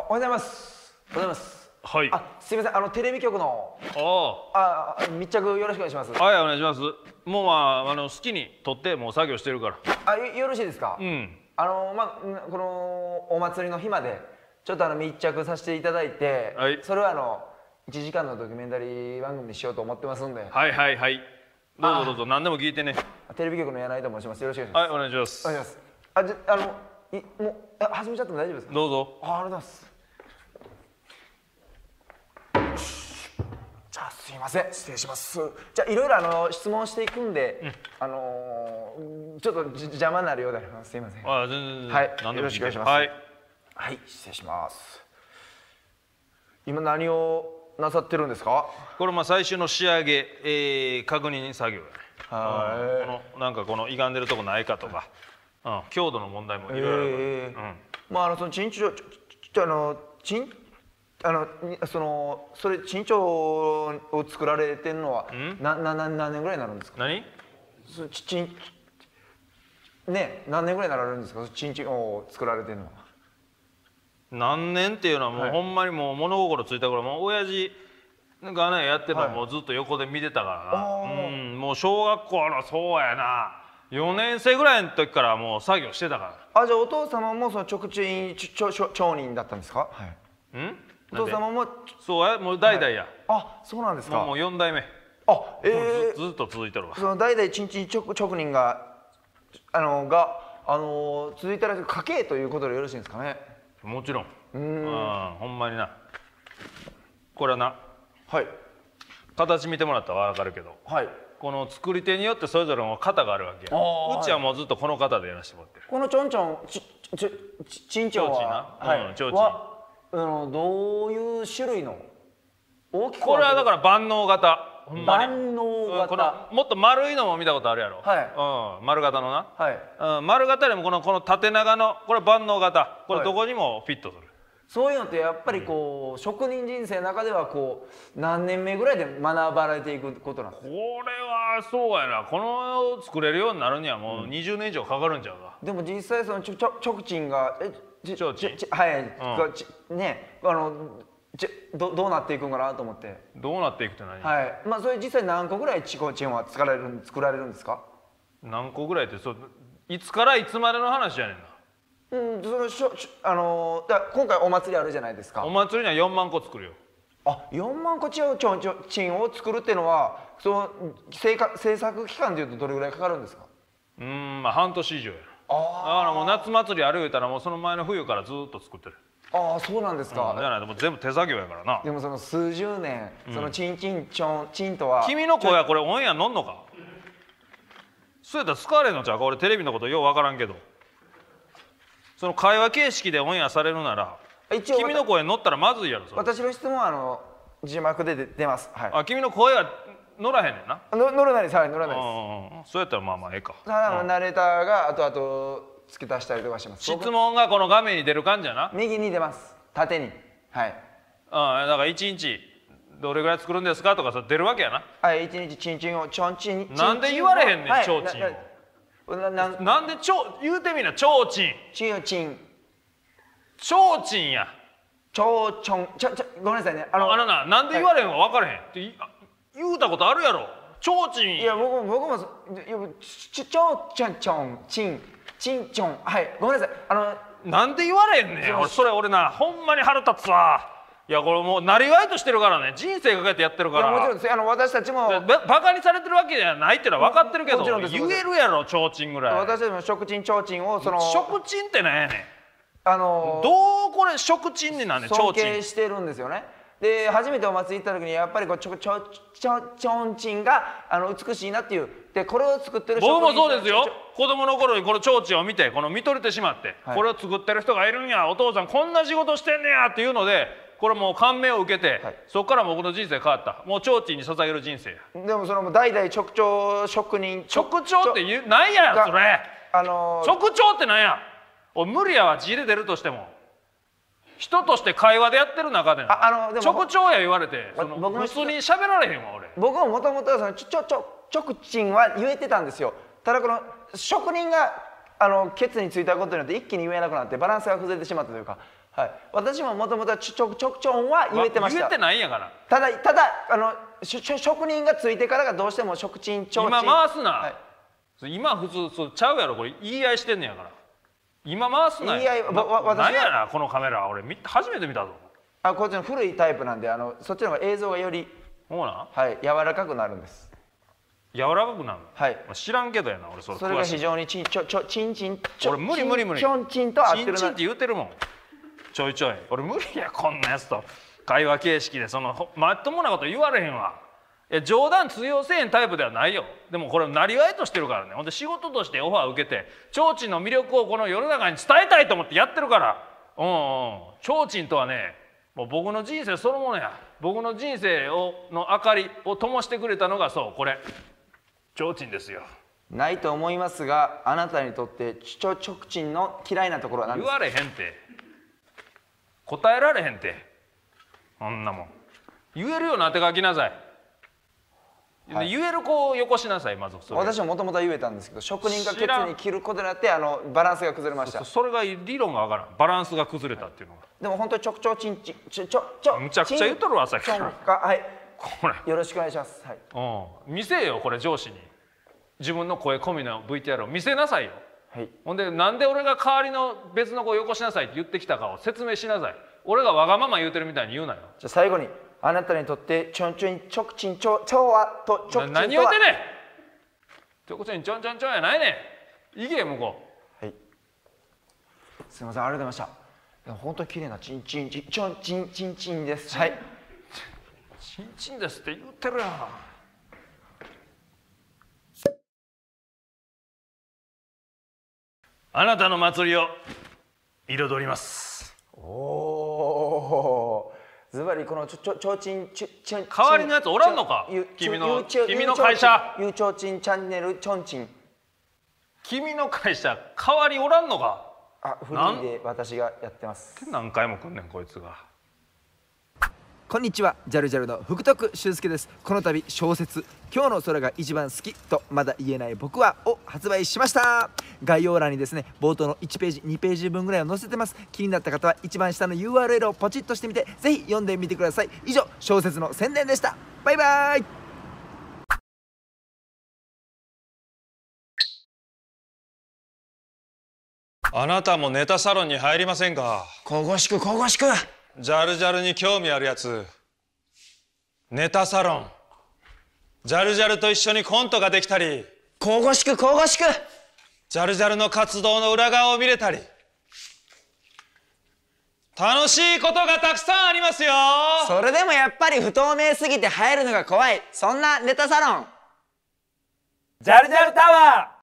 ございます。おはようございます。 はい。 すみません、テレビ局の密着よろしくお願いします。 はい、お願いします。もう好きに撮ってもう作業してるから。 よろしいですか。 うん。 このお祭りの日までちょっと密着させていただいて、 はい、 それは1時間のドキュメンタリー番組にしようと思ってますんで。 はいはいはい。どうぞどうぞ、何でも聞いてね。 テレビ局の柳井と申します。よろしくお願いします。 はい、お願いします。 お願いします。もう始めちゃっても大丈夫ですか。 どうぞ。 ありがとうございます。じゃあすいません、失礼します。じゃあいろいろ質問していくんで、ちょっと邪魔になるようであります。すいません。 全然。 はい、 何でもよろしくお願いします。 はい。 はい、失礼します。今何をなさってるんですか。 これ最終の仕上げ、確認作業やね。この歪んでるとこないかとか、強度の問題もいろいろある。 その陳長それ陳長を作られてるのは何年ぐらいになるんですか。 何？ 何年ぐらいになられるんですか。陳長を作られてるのは。 何年っていうのはもうほんまにもう物心ついた頃、もう親父がねやってるのもうずっと横で見てたからな。もう小学校のそうやな4年生ぐらいの時からもう作業してたから。 じゃあお父様もその直賃町人だったんですか。お父様もそうや、もう代々や。 そうなんですか。 もう4代目。ずっと続いてるわ。 その代々ちんちん職人が続いたら家系ということでよろしいんですかね。 もちろん。ほんまにな。これはな。 はい。 形見てもらったら分かるけど。はい。この作り手によってそれぞれの型があるわけや。うちはもうずっとこの型でやらせてもらってる。 このちょんちょんちんちょんはどういう種類の大きく。 これはだから万能型。 万能型。 もっと丸いのも見たことあるやろ。はい。丸型のな。はい。丸型でもこの縦長のこれ万能型。これどこにもフィットする。 そういうのってやっぱり職人人生の中では何年目ぐらいで学ばれていくことなんですか。 これはそうやな。この作れるようになるにはもう20年以上かかるんちゃうか。 でも実際その直賃がどうなっていくんかなと思って。 どうなっていくって何？ はい。それ実際何個ぐらい提灯は作られるんですか。 何個ぐらいっていつからいつまでの話やねんな。 今回お祭りあるじゃないですか。 お祭りには4万個作るよ。 4万個ちょんを作るっていうのはその制作期間でいうとどれぐらいかかるんですか。 半年以上や。だからもう夏祭りある言うたらもうその前の冬からずっと作ってる。 そうなんですか。 じゃないともう全部手作業やからな。 でもその数十年そのチンとは。 君の声はこれオンエア乗んのか。そうやったら使われんのちゃうか。俺テレビのことよう分からんけど。その会話形式でオンエアされるなら君の声乗ったらまずいやろ。 私の質問は字幕で出ます。 君の声は乗らへんねんな。 乗らないです。乗らないです。そうやったらまあええか。 ナレーターが後々付け足したりとかします。 質問がこの画面に出る感じやな。 右に出ます。縦に。はい。 だから1日どれぐらい作るんですかとか出るわけやな。 はい、1日ちんちんをちょんちん。 なんで言われへんねん、ちょうちんを。なんで言うてみな、ちょうちん。 ちんちん。 ちょうちんや。 ちょうちょん。ごめんなさいね。 なんで言われへんか分からへんって言うたことあるやろ。ちょうちん。 いや僕もちょうちょんちょんちんちょん。はい、ごめんなさい。 なんで言われへんねん。それ俺なほんまに腹立つわ。いやこれもうなりわいとしてるからね。人生かけてやってるから。 もちろんです。私たちもバカにされてるわけじゃないっていうのは分かってるけど、言えるやろちょうちんぐらい。 私たちも食ちんちょうちんを食ちんってなんやねん。どうこれ食ちんになんねん。 尊敬してるんですよね。で初めてお祭り行った時にやっぱりちょんちんが美しいなっていう。でこれを作ってる僕もそうですよ。子供の頃にこのちょうちんを見て見とれてしまって、これを作ってる人がいるんや、お父さんこんな仕事してんねやっていうので、これもう感銘を受けて、そこから僕の人生変わった。もうちょうちんに捧げる人生や。 でもその代々直調職人。 直調ってなんやそれ。直調ってなんや。無理やわ。字で出るとしても人として会話でやってる中で直調や言われて普通に喋られへんわ俺。 僕ももともと直ちんは言えてたんですよ。ただこの職人がケツについたことによって一気に言えなくなってバランスが崩れてしまったというか、 はい、私ももともとちょくちょんは言えてました。 言えてないんやから。 ただ職人がついてからがどうしても職人ちょうちん今回すな、 はい、 今普通そうちゃうやろ、これ言い合いしてんねやから。今回すなよ。 言い合い私何やなこのカメラ、俺初めて見たぞ。 こっちの古いタイプなんでそっちの方が映像がよりそうなん、 はい、柔らかくなるんです。 柔らかくなるの、 はい、 知らんけどやな俺。 それが非常にちん俺無理ちょんちんと合ってるな。 ちんちんって言うてるもん。ちょいちょい俺無理や、こんなやつと会話形式でまっともなこと言われへんわ。冗談通用せえへんタイプではないよ。でもこれなりわいとしてるからね。ほんで仕事としてオファー受けて提灯の魅力をこの世の中に伝えたいと思ってやってるから。提灯とはね、もう僕の人生そのものや。僕の人生の明かりを灯してくれたのがこれ提灯ですよ。 ないと思いますが、あなたにとって直鎮の嫌いなところは何ですか？ 言われへんて、答えられへんて、そんなもん。言えるような手書きなさい。はい、言える子をよこしなさい。まずそれ。 私ももともと言えたんですけど、職人がケツに切ることによってバランスが崩れました。 それが理論がわからん。バランスが崩れたっていうのが、 でも本当にむちゃくちゃ言っとるわさっきから。 はい、 これよろしくお願いします。はい、 見せよこれ、上司に自分の声込みの VTR を見せなさいよ。はい、ほんでなんで俺が代わりの別の子をよこしなさいって言ってきたかを説明しなさい。俺がわがまま言うてるみたいに言うなよ。 じゃあ最後に、あなたにとって直鎮ちょはと直鎮とは何言うてねん。直鎮ちょんやないねん。行け向こう。はい、すみません、ありがとうございました。本当に綺麗なちんちんです。はい、 ちんですって言ってるやん。あなたの祭りを彩ります。 おお、ズバリこのちょうちん代わりのやつおらんのか。君の会社ゆうちょうちんチャンネルちょんちん。 君の会社代わりおらんのか。 フリーで私がやってます。 何回も来んねんこいつが。 こんにちは、ジャルジャルの福徳俊介です。この度小説「今日の空が一番好きとまだ言えない僕は」を発売しました。概要欄にですね、冒頭の1ページ2ページ分ぐらいを載せてます。気になった方は一番下の URL をポチッとしてみて、ぜひ読んでみてください。以上、小説の宣伝でした。バイバイ。 あなたもネタサロンに入りませんか？ 神々しく神々しく。 ジャルジャルに興味あるやつ。ネタサロン。ジャルジャルと一緒にコントができたり、 神々しく神々しく。 ジャルジャルの活動の裏側を見れたり、楽しいことがたくさんありますよ。 それでもやっぱり不透明すぎて入るのが怖い、そんなネタサロン、 ジャルジャルタワー。